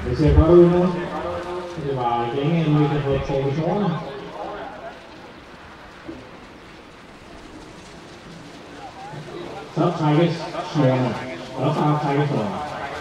Det ser godt ud nu. Det var igen en, vi kan få trukket tårerne. Så trækkes snørene. Og så trækkes snørene.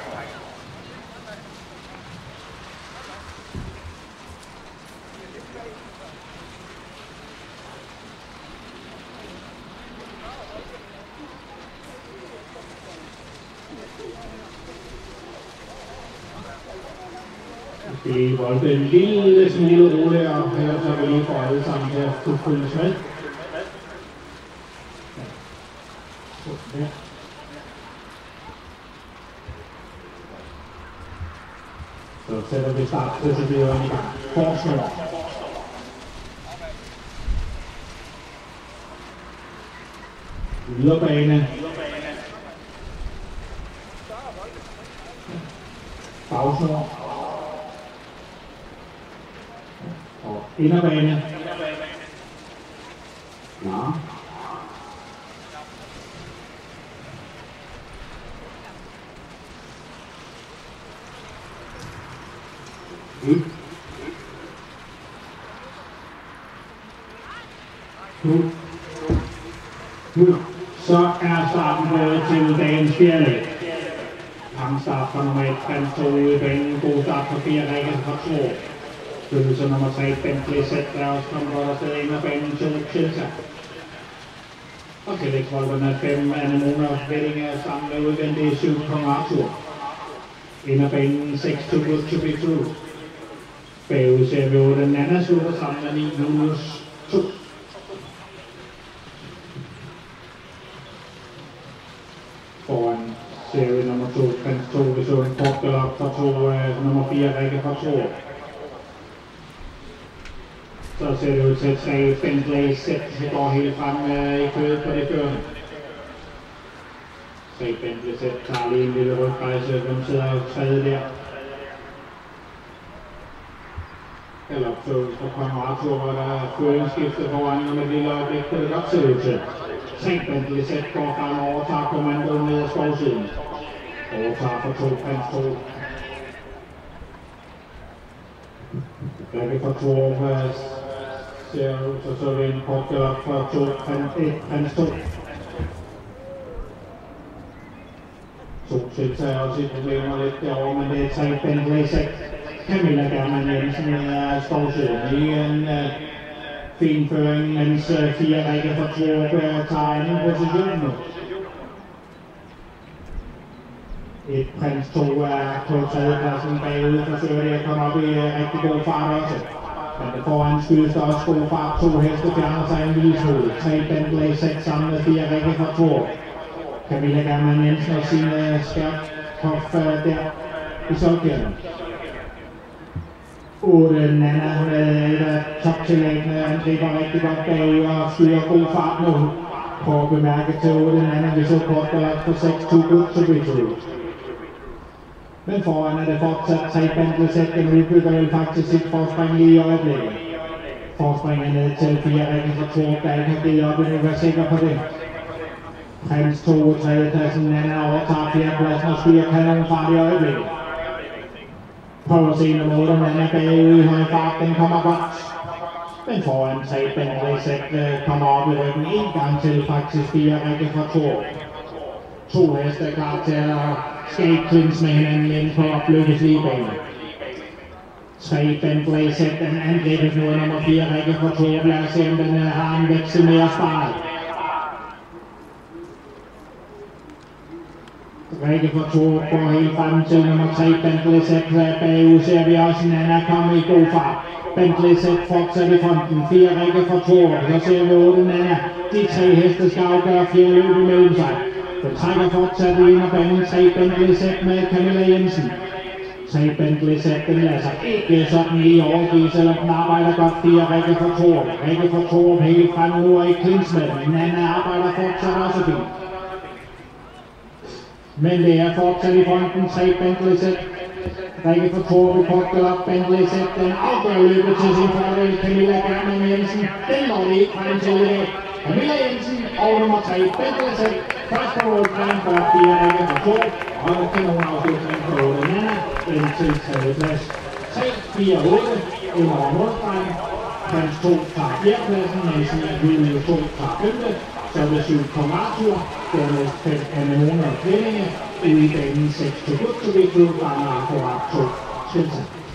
Det var en lille smule roligere, og her så vil I få alle sammen her kunne følges med. Så sætter vi startproceduren i gang. Forsnor. Yderbane. Bagsnor. Og inderbane. Ja. Så er starten gået til dagens fjerde. Kampstart fra nummer 1, Frans 2 ude banen. God start fra 4, Rikke fra 2. Følelse nummer 3, Bentley Set, der også kommer godt afsted ind af banen til Chilsa. Og tillægsvolderne 5, Anemona, Vellinger sammen med udvendige 7, Kong Arthur. Ind af banen 6, Too Good To Be True. Bagud ser vi 8, Nana slutter sammen med 9, Julius 2. Foran ser vi nummer 2, Frans 2, vi så en kort galop fra 2, nummer 4, Rikke fra 2. Så ser det ud til 3, Bentley Set, det går helt frem i kødet på det førende. 3, Bentley Set tager lige en lille ryggrejse, hvem sidder og tredje der. Eller optøves fra Kong Arthur, hvor der er føringsskiftet foran om et lille øjeblik, på det godt ser ud til. 3, Bentley Set går frem og overtager kommandoen ned ad skovsiden. Overtager for 2, Frans 2. Rikke fra 2 ser ud, så er det en kort galop fra 2, Frans 2. 2 tiltager også i problemer lidt derovre, men det er 3, Bentley Set. Camilla German Jensen er skovsiden i en fin føring, mens 4, Rikke fra 2 tager anden position nu. 1, Prins 2 er på tredjepladsen bagud, forsøger det at komme op i rigtig god fart også. Men foran skyldes der også god fart. 2 heste fjerner sig en lille smule. 3, Bentley Set sammen med 4, Rikke fra 2. Camilla German Jensen og sine skærphof der i solkjærden. 8, Nana med et af toptillæggene, angriber rigtig godt bagud og skyder god fart nu. Prøv at bemærke til 8, Nana, vi så kort galop på 6, Too Good To Be True. Men foran er det fortsat 3, Bentley Set, den udbygger vel faktisk sit forspring lige i øjeblikket. Forspringen ned til 4, Rikke fra 2, der ikke har givet op endnu, vær sikker på det. Prins 2, tredjepladsen, Nana overtager 4. pladsen og skyder kanonfart i øjeblikket. Prøv at se nummer 8, Nana bagud i høj fart, den kommer godt. Men foran 3, Bentley Set kommer op i ryggen en gang til, faktisk 4, Rikke fra 2. 2 heste er klar til at skate klins med hinanden ind på oplykkes lige bane. 3, Bentley Set, den angribes nu af nummer 4, Rikke fra 2. Lad os se om den har en veksel mere sparet. Rikke fra 2 går helt frem til nummer 3, Bentley Set. Bagud ser vi også Nana komme i god fart. Bentley Set fortsat i fronten. 4, Rikke fra 2. Så ser vi 8, Nana. De 3 heste skal afgøre 4 løb imellem sig. Den trækker fortsat i inderbanen. 3, Bentley Set med Camilla Jensen. 3, Bentley Set, den lader sig ikke sådan lige overgive, selvom den arbejder godt. 4, Rikke fra 2. Rikke fra 2 helt frem nu og i klins med den. Nana arbejder fortsat også fint. Men det er fortsat i fronten. 3, Bentley Set. Rikke fra 2 ved kort galop. Bentley Set, den afgør løbet til sin fordel. Camilla German Jensen, den når det ikke frem til det. Camilla Jensen og nummer 3, Bentley Set. Første mål frem for 4, Rikke fra 2. Og kanon afslutning for 8, Nana. ind til tredjeplads. 3, 4, 8 under målstregen. Prins 2 tager fjerdepladsen, mens Julie 2 tager 5. Så er det 7 Kong Arthur, dernæst 5 Anemone og Kvælinge, ude i banen 6 to Good to Be True, der er akkurat 2 Stilsen.